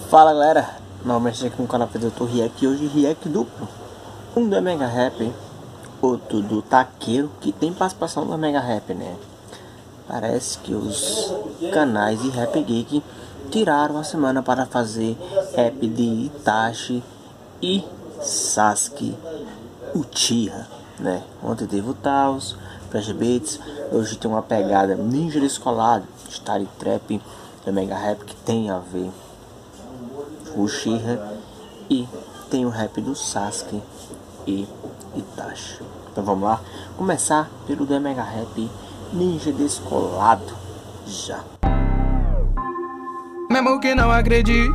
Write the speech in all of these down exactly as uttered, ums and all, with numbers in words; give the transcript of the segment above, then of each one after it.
Fala galera, novamente aqui no canal do React. Hoje React duplo, um do Mega Rap, outro do Taqueiro, que tem participação do Mega Rap, né? Parece que os canais de Rap Geek tiraram a semana para fazer rap de Itachi e Sasuke Uchiha, né? Ontem teve o Taos, Flash Beats, hoje tem uma pegada Ninja Descolado, Style Trap do Mega Rap que tem a ver com Uchiha, e tem o rap do Sasuke e Itachi. Então vamos lá, começar pelo do Mega Rap Ninja Descolado já. Mesmo que não acredite,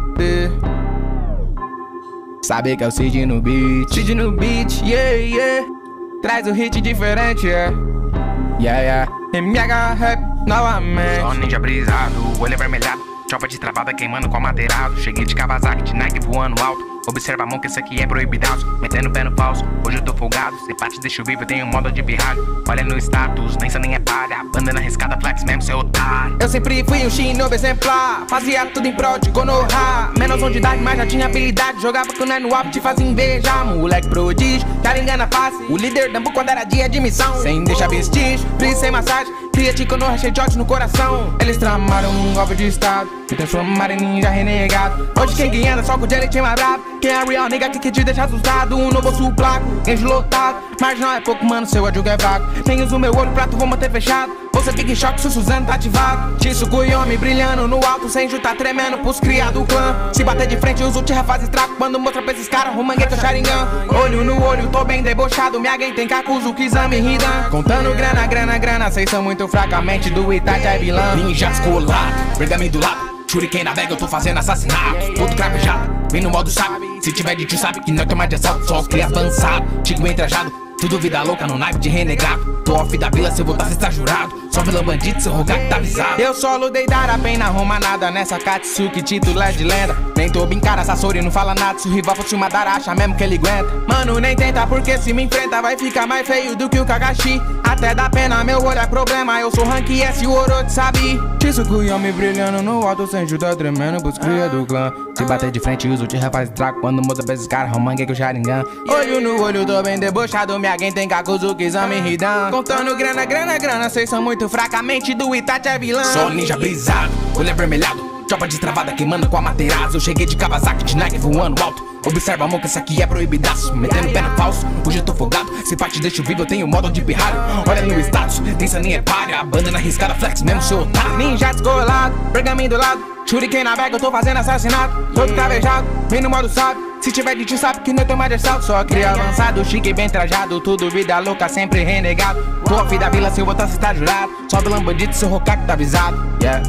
sabe que é o Cid no beat, Cid no beat, yeah, yeah. Traz um hit diferente, yeah, yeah, yeah. Mega Rap novamente. Só ninja brisado, olho avermelhado, tropa de travada queimando com amadeirado. Cheguei de Kawasaki, de Nike voando alto. Observa a mão que isso aqui é proibidaço, metendo o pé no falso, hoje eu tô folgado. Se parte deixa eu vivo, eu tenho modo de pirralho. Olha no status, nem nem é palha, banda na riscada, flex mesmo, seu otário. Eu sempre fui um shinobi exemplar, fazia tudo em prol de Konoha. Menos de idade, mas já tinha habilidade, jogava com nós no alto, te fazia inveja. Moleque prodígio, cara engana fácil, o líder dambu quando era dia de missão. Sem deixar vestígio, frio sem massagem, cria de Konoha cheio de ódio no coração. Eles tramaram um golpe de estado, me transformaram em ninja renegado. Hoje quem ganha anda só com o Jelly tinha mais brabo. Quem é real, nigga, que, que te deixa assustado. Um no bolso placo, enche lotado. Mas não é pouco, mano, seu ódio é vago. Nem uso meu olho pra tu, vou manter fechado. Você fica em choque se o Suzano tá ativado. Tiço Guyomi brilhando no alto, sem juntar tremendo pros criados do clã. Se bater de frente, os Uchiha faz estrago. Quando mostra pra esses caras, Romangueta, Sharingan. Olho no olho, tô bem debochado. Me alguém tem Kakuzu, Kizami, Hidan. Contando grana, grana, grana. Cês são muito fracamente do Itachi é vilão. Ninja descolado, pergaminho do lado. Shuriken na bag, eu tô fazendo assassinato. Todo cravejado, vem no modo sabe. Se tiver de tio sabe que não é tomar de assalto, só os cria avançado. Chico bem trajado, tudo vida louca no naipe de renegado. Tô off da vila, se eu voltar cê está jurado. Só vilão bandido, seu rogar tá avisado. Eu solo dei dar a pena, arruma nada nessa Katsuki, título é de lenda. Nem tô brincando, Sasori não fala nada. Se o rival fosse uma Dara, acha mesmo que ele aguenta. Mano, nem tenta, porque se me enfrenta vai ficar mais feio do que o Kakashi. Até dá pena, meu olho é problema, eu sou rank S, o Orochi sabe. Tiço Guyomi brilhando no alto, sem juntar tremendo pros cria do clã. Se bater de frente, usa o Uchiha faz estrago. Quando muda pra esses caras, Romangueta, Sharingan. Olho no olho, tô bem debochado. Me alguém tem Kakuzu, Kizami, Hidan. Contando grana, grana, grana. Cês são muito fracamente do Itachi é vilão. Só ninja brisado, olho avermelhado, tropa de travada queimando com amadeirados. Eu cheguei de Kawasaki, de Nike voando alto. Observa a mão que essa aqui é proibidaço, metendo pé no falso, hoje eu tô folgado. Se parte deixa eu vivo, eu tenho modo de pirralho. Olha no status, nem nem é palha, banda na riscada, flex mesmo, seu otário. Ninja descolado, pergaminho do lado, Shuriken na bag, eu tô fazendo assassinato. Todo cravejado, vem no modo sabe. Se tiver de tio sabe que não tem mais de assalto. Só cria avançado, chique bem trajado. Tudo vida louca, sempre renegado. Tô off da vila, se eu voltar cê tá jurado. Só vilão bandido, seu Hokage tá avisado, yeah.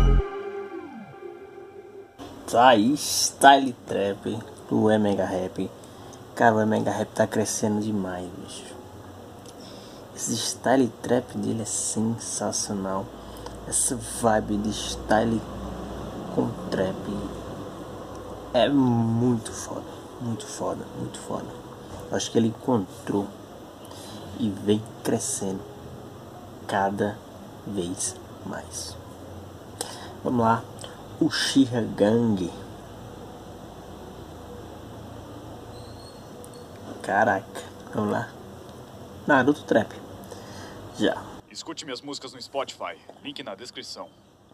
Tá aí, Style Trap do Mega Rap. Cara, o Mega Rap tá crescendo demais, bicho. Esse Style Trap dele é sensacional. Essa vibe de Style com Trap é muito foda. Muito foda, muito foda. Eu acho que ele encontrou e vem crescendo cada vez mais. Vamos lá, Uchiha Gang. Caraca, vamos lá. Naruto Trap. Já. Escute minhas músicas no Spotify. Link na descrição.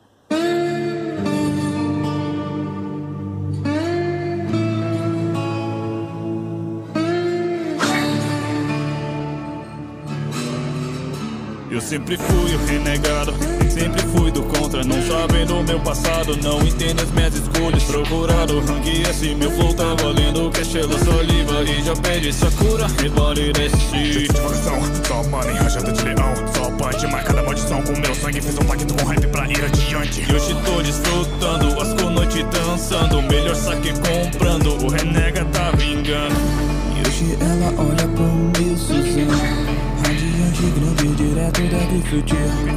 Eu sempre fui o renegado, sempre fui do contra. Não sabendo o meu passado, não entendo as minhas escolhas. Procurado, rank S, meu flow tá valendo. Que Shella saliva e já pede Sakura. Rebole desse Devagarção, só money, rajada de leão. Só punch, marcada maldição. Com meu sangue fiz um pacto com rap pra ir adiante. E hoje tô desfrutando, as com noite dançando. Melhor saque comprando, o renega tá vingando. E hoje ela olha pro meu Suzano, radiante, grande, direto deve fugir.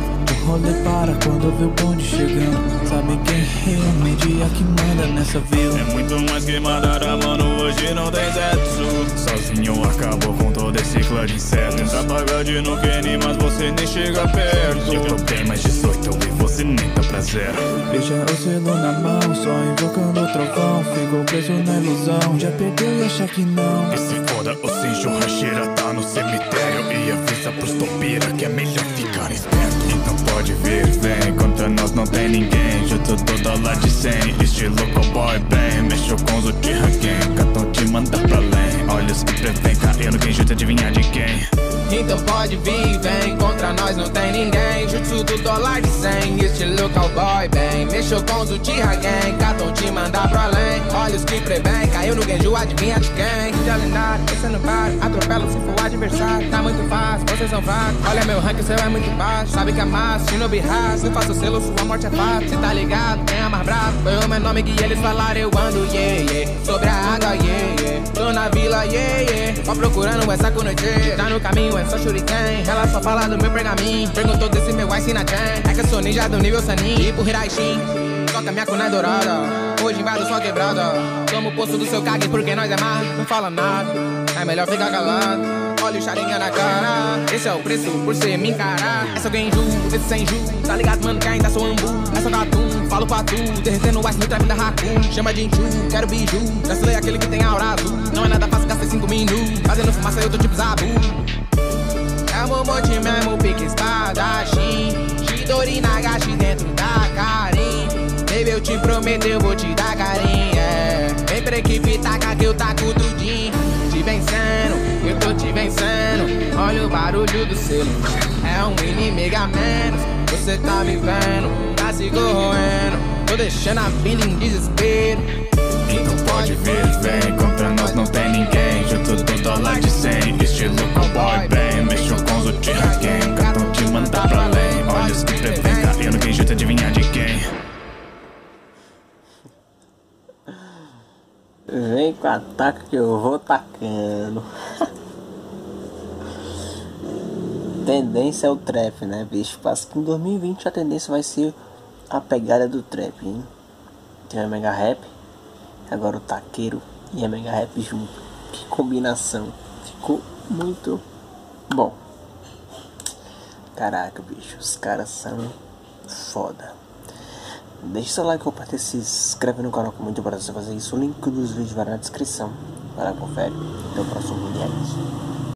rolê para quando vê o bonde chegando. Sabe quem realmente é que manda nessa vila? É muito mais que Madara, mano, hoje não tem Zetsu. Sozinho acabou com todo esse clã de insetos. Tenta pagar de no Kenny, mas você nem chega perto. Eu tô bem mais dezoito e você nem tá pra zero. Deixa o selo na mão, só invocando o trovão. Ficou preso na ilusão, já perdeu e acha que não. E se foda, o Senjo Hashira tá no cemitério. E avisa pros topira que é melhor ficar esperto. Então pode vir, vem, contra nós não tem ninguém. Jutsu do dólar de cem, estilo cowboy bem. Mexeu com os Uchiha Gang, Katon te manda pra além. Olhos que prevém, caindo quem junta adivinhar de quem. Então pode vir, vem, contra nós não tem ninguém. Jutsu do dólar de cem, estilo cowboy bem. Mexeu com os Uchiha Gang, Katon te mandar pra além. Olhos que prevém, caiu no Genju, adivinha de quem. Já lendário, você não para, atropela se for adversário. Tá muito fácil, vocês são fracos. Olha meu rank, o seu é muito baixo. Sabe que é massa, Shinobi Haas. Não faço selo, sua morte é fato. Cê tá ligado, quem é mais bravo? Foi o meu nome que eles falaram, eu ando, yeah, yeah. Sobre a água, yeah, yeah. Tô na vila, yeah, yeah. Só procurando essa noite. Tá no caminho, é só shuriken. Ela só fala do meu pergaminho. Perguntou desse meu ice na chain. É que eu sou ninja do nível Sanin. Tipo Hiraishin, só que a minha kunai dourada. Hoje invado sua quebrada. Toma o posto do seu Kage porque nós é mar. Não fala nada, é melhor ficar calado. Olha o Sharingan na cara. Esse é o preço por você me encarar. Essa é o Genju, esse sem ju. Tá ligado, mano, que ainda sou ambu. Essa é o Gatum, falo pra tu. Derretendo o ice no trap da Haku. Chama de Inchu, quero biju. Já selei aquele que tem aura azul. Não é nada fácil, gastei cinco minutos. Fazendo fumaça eu tô tipo Zabu. É o Momochi mesmo, pique espadachim. Chidori Nagashi dentro da Karin. Baby, eu te prometo, eu vou te dar carinho, é. Vem pra equipe, taca que eu taco tudinho. Te vencendo, eu tô te vencendo. Olha o barulho do selo, é um inimigo a menos. Você tá me vendo, tá se corroendo. Tô deixando a vida em desespero. Então pode vir, vem, contra nós não tem ninguém. Jutsu do dólar de cem, estilo cowboy bem. Mexeu com os Uchiha Gang, Katon te manda pra além. Olhos que prevém, caindo quem junta adivinhar de quem. Vem com ataque que eu vou tacando. Tendência é o trap, né, bicho? Parece que em dois mil e vinte a tendência vai ser a pegada do trap, hein? Tem a Mega Rap, agora o taqueiro e a Mega Rap junto. Que combinação! Ficou muito bom. Caraca, bicho, os caras são foda. Deixe seu like, compartilhe, se inscreve no canal, com muito prazer você fazer isso. O link dos vídeos vai na descrição. Vai lá, confere. Até o próximo vídeo. É isso.